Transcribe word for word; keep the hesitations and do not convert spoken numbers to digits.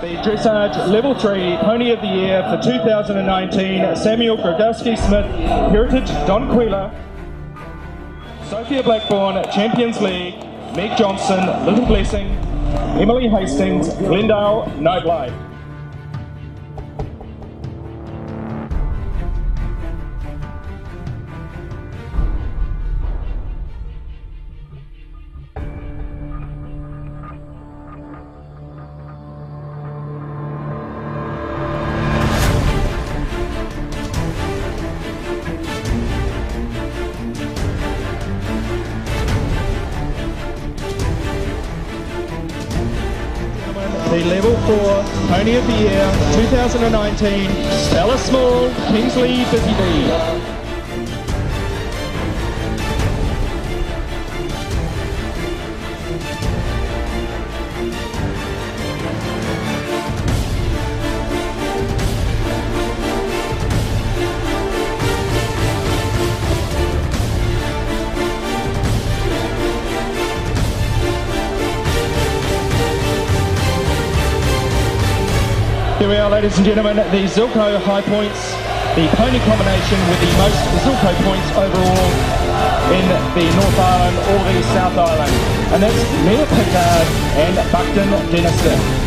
The Dressage Level three Pony of the Year for two thousand nineteen, Samuel Grogowski-Smith, Heritage Donquila. Sophia Blackburn, Champions League, Meg Johnson, Little Blessing, Emily Hastings, Glendale, Nightlight. The Level four Pony of the Year two thousand nineteen, Bella Small, Kingsley Busy Bee. Here we are, ladies and gentlemen, the Zilko High Points, the pony combination with the most Zilko points overall in the North Island or the South Island. And that's Mia Pickard and Buckton Denniston.